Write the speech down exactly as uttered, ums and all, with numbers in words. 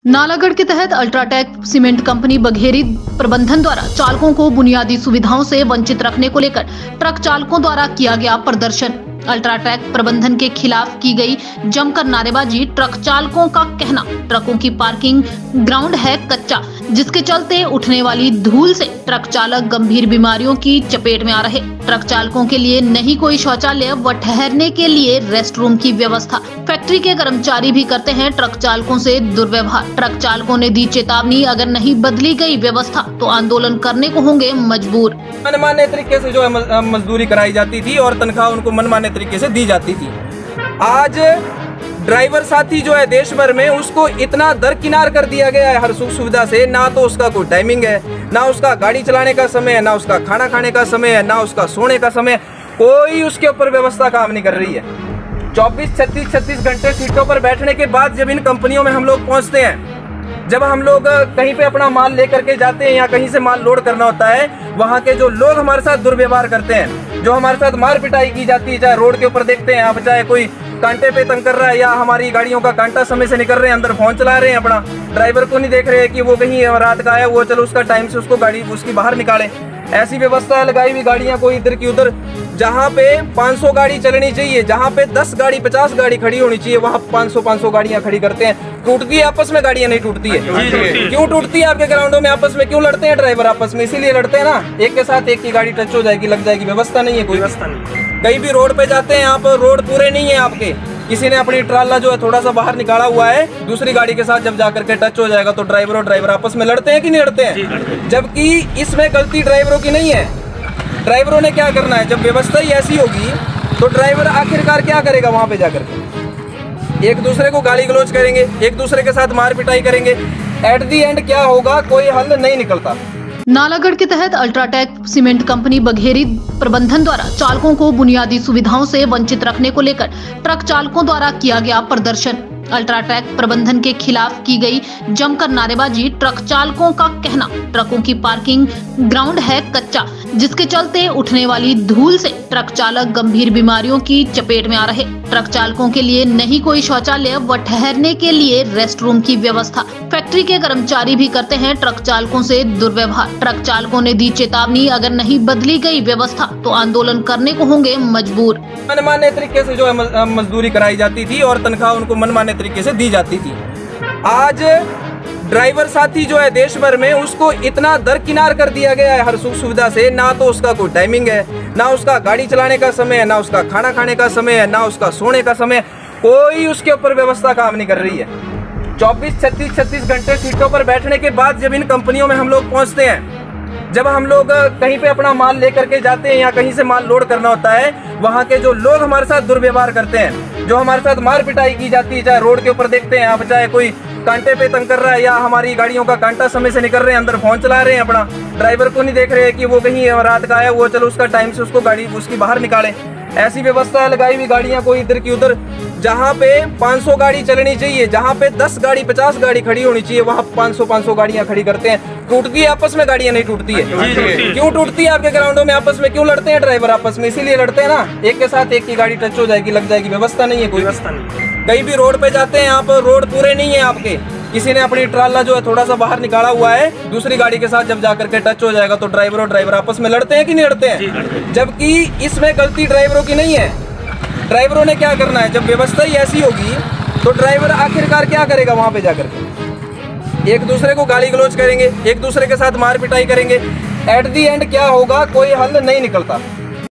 नालागढ़ के तहत UltraTech cement company Bagheri प्रबंधन द्वारा चालकों को बुनियादी सुविधाओं से वंचित रखने को लेकर ट्रक चालकों द्वारा किया गया प्रदर्शन। अल्ट्राटेक प्रबंधन के खिलाफ की गई जमकर नारेबाजी। ट्रक चालकों का कहना, ट्रकों की पार्किंग ग्राउंड है कच्चा, जिसके चलते उठने वाली धूल से ट्रक चालक गंभीर बीमारियों की चपेट में आ रहे। ट्रक चालकों के लिए नहीं कोई शौचालय व ठहरने के लिए रेस्ट रूम की व्यवस्था। फैक्ट्री के कर्मचारी भी करते हैं ट्रक चालकों से दुर्व्यवहार। ट्रक चालकों ने दी चेतावनी, अगर नहीं बदली गई व्यवस्था तो आंदोलन करने को होंगे मजबूर। मनमाने तरीके से जो है मजदूरी कराई जाती थी और तनख्वाह उनको मनमाने तरीके से दी जाती थी। आज ड्राइवर साथी जो है देश भर में, उसको इतना दरकिनार कर दिया गया है हर सुख सुविधा से। ना तो उसका कोई टाइमिंग है, ना उसका गाड़ी चलाने का समय है, ना उसका खाना खाने का समय है, ना उसका सोने का समय। कोई उसके ऊपर व्यवस्था काम नहीं कर रही है। चौबीस छत्तीस छत्तीस घंटे सीटों पर बैठने के बाद जब इन कंपनियों में हम लोग पहुंचते हैं, जब हम लोग कहीं पे अपना माल लेकर के जाते हैं या कहीं से माल लोड करना होता है, वहाँ के जो लोग हमारे साथ दुर्व्यवहार करते हैं, जो हमारे साथ मार पिटाई की जाती है, चाहे रोड के ऊपर देखते हैं आप, चाहे कोई कांटे पे तंग कर रहा है या हमारी गाड़ियों का कांटा समय से निकल रहे हैं, अंदर फोन चला रहे हैं, अपना ड्राइवर को नहीं देख रहे हैं कि वो कहीं रात का है, वो चलो उसका टाइम से उसको गाड़ी उसकी बाहर निकाले। ऐसी व्यवस्था लगाई हुई, गाड़ियां कोई इधर की उधर। जहाँ पे पाँच सौ गाड़ी चलनी चाहिए, जहाँ पे दस गाड़ी पचास गाड़ी खड़ी होनी चाहिए, वहाँ पाँच सौ पाँच सौ गाड़ियां खड़ी करते हैं। टूटती है आपस में गाड़ियां, नहीं टूटती है। क्यों टूटती है? आपके ग्राउंडों में आपस में क्यों लड़ते हैं ड्राइवर आपस में? इसीलिए लड़ते हैं ना, एक के साथ एक की गाड़ी टच हो जाएगी, लग जाएगी। व्यवस्था नहीं है, कोई व्यवस्था नहीं। कहीं भी रोड पे जाते हैं आप, रोड पूरे नहीं है आपके, किसी ने अपनी ट्राला जो है थोड़ा सा बाहर निकाला हुआ है, दूसरी गाड़ी के साथ जब जाकर के टच हो जाएगा तो ड्राइवर और ड्राइवर आपस में लड़ते हैं कि नहीं लड़ते हैं? जबकि इसमें गलती ड्राइवरों की नहीं है। ड्राइवरों ने क्या करना है, जब व्यवस्था ही ऐसी होगी तो ड्राइवर आखिरकार क्या करेगा? वहां पे जाकर के एक दूसरे को गाली गलौज करेंगे, एक दूसरे के साथ मार पिटाई करेंगे। एट दी एंड क्या होगा? कोई हल नहीं निकलता। नालागढ़ के तहत अल्ट्राटेक सीमेंट कंपनी बघेरी प्रबंधन द्वारा चालकों को बुनियादी सुविधाओं से वंचित रखने को लेकर ट्रक चालकों द्वारा किया गया प्रदर्शन। अल्ट्राटेक प्रबंधन के खिलाफ की गई जमकर नारेबाजी। ट्रक चालकों का कहना, ट्रकों की पार्किंग ग्राउंड है कच्चा, जिसके चलते उठने वाली धूल से ट्रक चालक गंभीर बीमारियों की चपेट में आ रहे। ट्रक चालकों के लिए नहीं कोई शौचालय व ठहरने के लिए रेस्ट रूम की व्यवस्था। फैक्ट्री के कर्मचारी भी करते हैं ट्रक चालकों से दुर्व्यवहार। ट्रक चालकों ने दी चेतावनी, अगर नहीं बदली गई व्यवस्था तो आंदोलन करने को होंगे मजबूर। मनमाने तरीके से जो है मजदूरी कराई जाती थी और तनख्वाह उनको मनमाने तरीके से दी जाती थी। आज ड्राइवर साथी जो है देश भर में, उसको इतना दरकिनार कर दिया गया है हर सुख सुविधा से। ना तो उसका कोई टाइमिंग है, ना उसका गाड़ी चलाने का समय है, ना उसका खाना खाने का समय है, ना उसका सोने का समय। कोई उसके ऊपर व्यवस्था काम नहीं कर रही है। चौबीस छत्तीस छत्तीस घंटे सीटों पर बैठने के बाद जब इन कंपनियों में हम लोग पहुंचते हैं, जब हम लोग कहीं पे अपना माल लेकर के जाते हैं या कहीं से माल लोड करना होता है, वहाँ के जो लोग हमारे साथ दुर्व्यवहार करते हैं, जो हमारे साथ मार पिटाई की जाती है, चाहे रोड के ऊपर देखते हैं आप, चाहे कोई कांटे पे तंग कर रहा है या हमारी गाड़ियों का कांटा समय से निकल रहे हैं, अंदर फोन चला रहे हैं, अपना ड्राइवर को नहीं देख रहे हैं कि वो कहीं रात का है, वो चलो उसका टाइम से उसको गाड़ी उसकी बाहर निकाले। ऐसी व्यवस्था लगाई हुई, गाड़ियां कोई इधर की उधर। जहाँ पे पाँच सौ गाड़ी चलनी चाहिए, जहाँ पे दस गाड़ी पचास गाड़ी खड़ी होनी चाहिए, वहाँ पाँच सौ पाँच सौ गाड़ियां खड़ी करते हैं। टूटती है आपस में गाड़ियां, नहीं टूटती है। क्यों टूटती है? आपके ग्राउंडों में आपस में क्यों लड़ते हैं ड्राइवर आपस में? इसीलिए लड़ते हैं ना, एक के साथ एक की गाड़ी टच हो जाएगी, लग जाएगी। व्यवस्था नहीं है, कोई व्यवस्था नहीं। कहीं भी रोड पे जाते हैं आप, रोड पूरे नहीं है आपके, किसी ने अपनी ट्राला जो है थोड़ा सा बाहर निकाला हुआ है, दूसरी गाड़ी के साथ जब जाकर के टच हो जाएगा तो ड्राइवर और ड्राइवर आपस में लड़ते हैं कि नहीं लड़ते हैं? जबकि इसमें गलती ड्राइवरों की नहीं है। ड्राइवरों ने क्या करना है, जब व्यवस्था ही ऐसी होगी तो ड्राइवर आखिरकार क्या करेगा? वहां पे जाकर के एक दूसरे को गाली गलौज करेंगे, एक दूसरे के साथ मार पिटाई करेंगे। एट दी एंड क्या होगा? कोई हल नहीं निकलता।